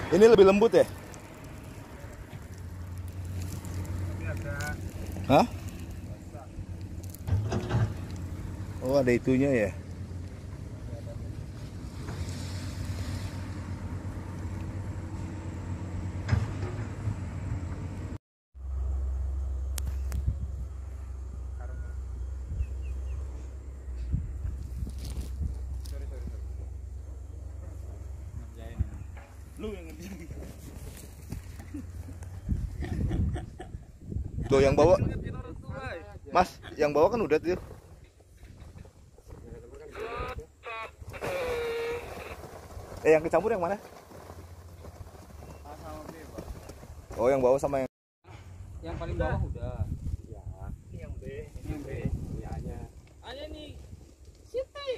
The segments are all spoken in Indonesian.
Ini lebih lembut ya? Hah? Oh, ada itunya ya. Lu yang ngerjain. Tuh yang bawa. Mas, yang bawa kan udah tuh. Yang kecampur yang mana? Oh, yang bawah sama yang paling bawah udah. Ya, ini yang B. Ini yang B. Ya, hanya. Ada nih. Siti.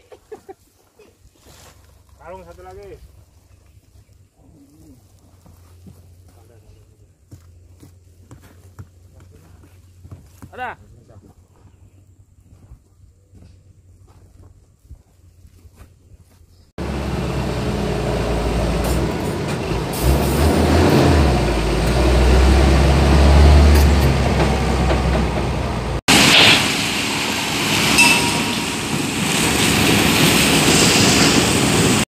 Karung satu lagi. Ada.